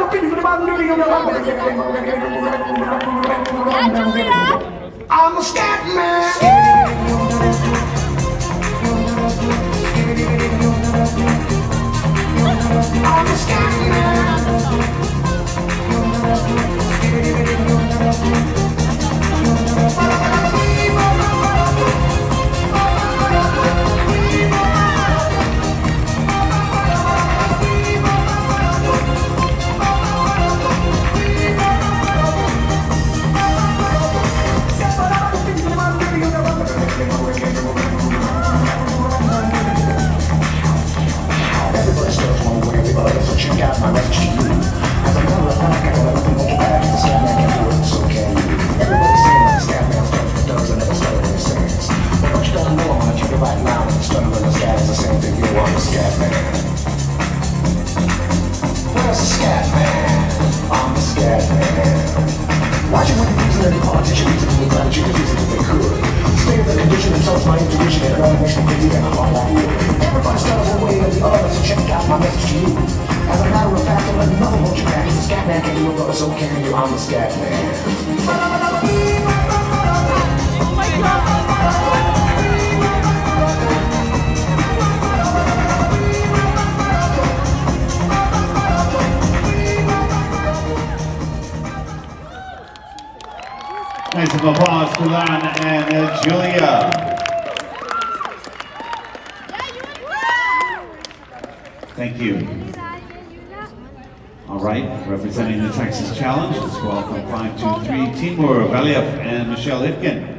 I'm a scat man. I'm a scat man. So check out my message to you. As a matter of fact, I got nothing but your back. The scat man can do it, so can you. Everybody's saying that the scat man starts with thugs and never stutter when he sings. But what you don't know, I'm gonna tell you right now, that the stutter and the scat is the same thing. You are the scat man. Where's the scat man? I'm the scat man. Why you wouldn't use any politician reason to look like you just use it if they could? Stay in the condition themselves, my intuition, and it all makes me crazy and I'm all that wood. Everybody stutters one way or the other, so check out my message to you. As a matter of fact, don't let nothing hold you back. If the scat man can do it, brother, so can you. I'm the scat man. Oh my God! Nice of applause for Lan and Julia. Thank you. All right, representing the Texas Challenge, let's welcome 523 Timur Valiev and Michelle Hipkin.